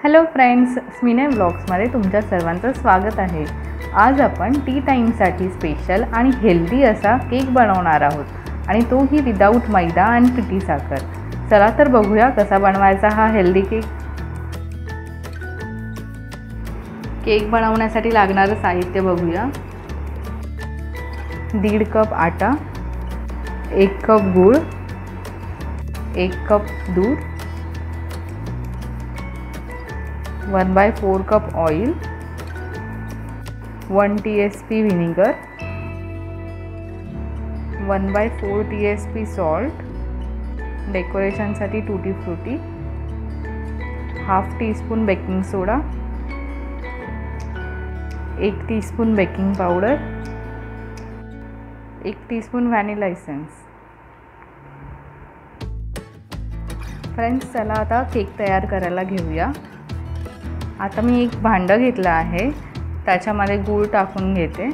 Hello friends, स्मिने व्लॉग्समध्ये तुमच्या सर्वांचं स्वागत आहे। आज आपण टी टाईमसाठी स्पेशल आणि हेल्दी असा केक बनवणार आहोत आणि तोही विदाऊट मैदा आणि पिठी साखर। चला तर बघूया कसा बनवायचा हा हेल्दी केक। केक बनवण्यासाठी लागणारे साहित्य बघूया। 1.5 कप आटा, 1 कप गूळ, 1 कप दूध, 1/4 cup oil, 1 Tsp vinegar, 1/4 Tsp salt, decoration साठी Tutti Fruti, half teaspoon baking soda, 1 teaspoon baking powder, 1 teaspoon vanilla essence. Friends, चला आता केक तयार करायला घेऊया। आता मी एक भांडं घेतलं आहे, त्याच्यामध्ये गूळ टाकून घेते।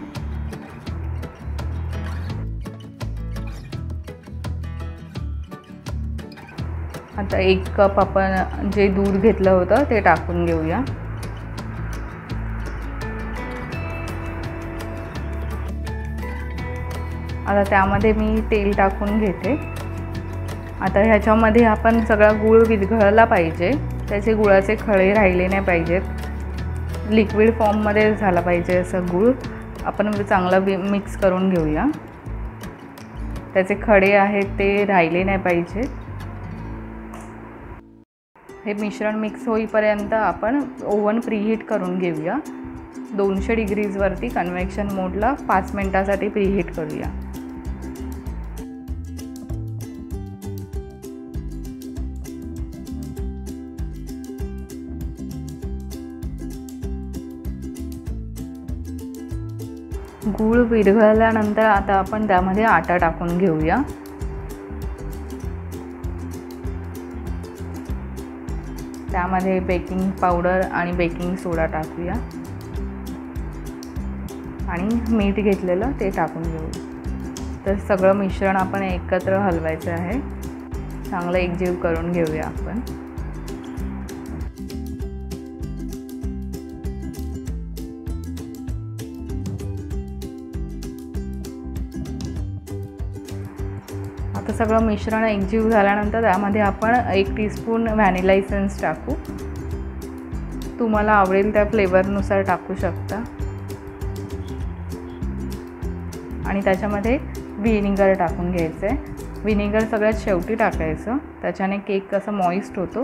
आता 1 कप आपण जे दूध घेतलं होतं ते टाकून घेऊया। आता त्यामध्ये मी तेल टाकून घेते। आता ह्याच्यामध्ये आपण सगळा गूळ विरघळला पाहिजे, त्याचे गुळाचे खळे राहिले नाही पाहिजेत, लिक्विड फॉर्ममध्ये झाला पाहिजे असं गूळ आपण चांगला मिक्स करून घेऊया। त्याचे खडे आहेत ते राहिले नाही पाहिजे। हे मिश्रण मिक्स होईपर्यंत आपण ओव्हन प्रीहीट करून घेऊया। 200 डिग्रीजवरती कन्व्हेक्शन मोडला 5 मिनिटांसाठी प्रीहीट करूया। गूळ विरघळल्यानंतर आता आपण त्यामध्ये आटा टाकून घेऊया। त्यामध्ये बेकिंग पावडर आणि बेकिंग सोडा टाकूया आणि मीठ घेतलेलं ते टाकून घेऊ। तर सगळं मिश्रण आपण एकत्र हलवायचं आहे, चांगलं एकजीव करून घेऊया आपण। आता सगळं मिश्रण एकजीव झाल्यानंतर त्यामध्ये आपण 1 टीस्पून व्हॅनिला एसेन्स टाकू। तुम्हाला आवडेल त्या फ्लेवरनुसार टाकू शकता। आणि त्याच्यामध्ये व्हिनेगर टाकून घ्यायचं आहे। व्हिनेगर सगळ्यात शेवटी टाकायचं, त्याच्याने केक कसा मॉइस्ट होतो।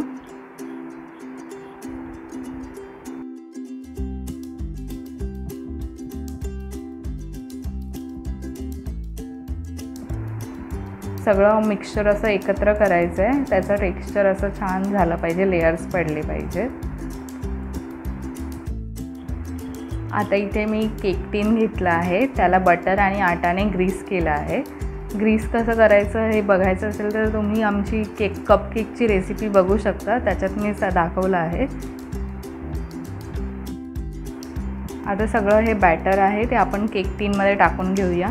सगळं मिक्सचर असं एकत्र करायचं आहे, त्याचं टेक्स्चर असं छान झालं पाहिजे, लेयर्स पडले पाहिजेत। आता इथे मी केक टीन घेतला आहे, त्याला बटर आणि आटाने ग्रीस केला आहे। ग्रीस कसं करायचं हे बघायचं असेल तर तुम्ही आमची कप केकची रेसिपी बघू शकता, त्याच्यात मी दाखवलं आहे। आता सगळं हे बॅटर आहे ते आपण केक टीनमध्ये टाकून घेऊया।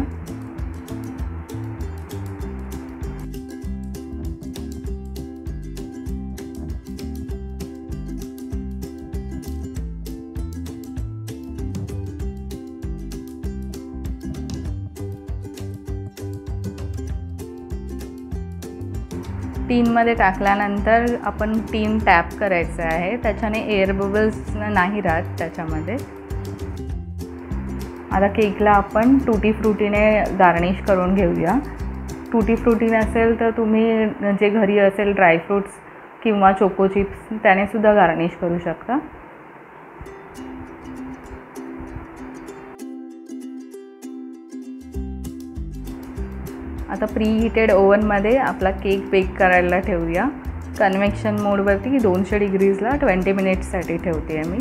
टीनमध्ये टाकल्यानंतर आपण टीन टॅप करायचं आहे, त्याच्याने एअर बबल्स नाही राहत त्याच्यामध्ये। आता केकला आपण टूटी फ्रुटीने गार्निश करून घेऊया। टूटी फ्रुटी नसेल तर तुम्ही जे घरी असेल ड्रायफ्रूट्स किंवा चोको चिप्स त्याने सुद्धा गार्निश करू शकता। आता प्रीहीटेड ओव्हनमध्ये आपला केक बेक करायला ठेवूया। कन्व्हेक्शन मोडवरती 200 डिग्रीजला 20 मिनिट्ससाठी ठेवते आहे मी।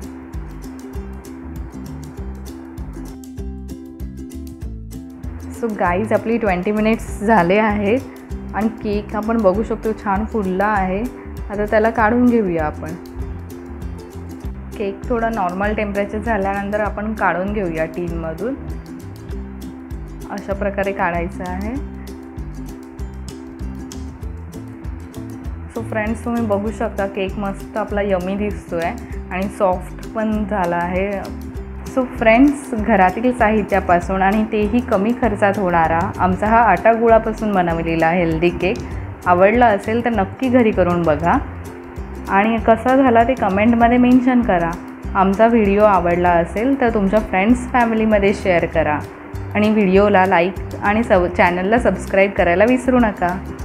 सो गाईज, आपली 20 मिनिट्स झाले आहेत आणि केक आपण बघू शकतो छान फुलला आहे। आता त्याला काढून घेऊया आपण। केक थोडा नॉर्मल टेम्परेचर झाल्यानंतर आपण काढून घेऊया टीनमधून। अशा प्रकारे काढायचं आहे। सो सो फ्रेंड्स, तुम्ही बघू शकता केक मस्त आपला यमी दिसतोय आणि सॉफ्ट पण झाला आहे। सो फ्रेंड्स, घरातील साहित्यापासून आणि तेही कमी खर्चात होणारा आमचा हा आटा गुळापासून बनवलेला हेल्दी केक आवडला असेल तर नक्की घरी करून बघा आणि कसा झाला ते कमेंटमध्ये मेन्शन करा। आमचा व्हिडिओ आवडला असेल तर तुमच्या फ्रेंड्स फॅमिलीमध्ये शेअर करा आणि व्हिडिओला लाईक आणि चॅनलला सबस्क्राईब करायला विसरू नका।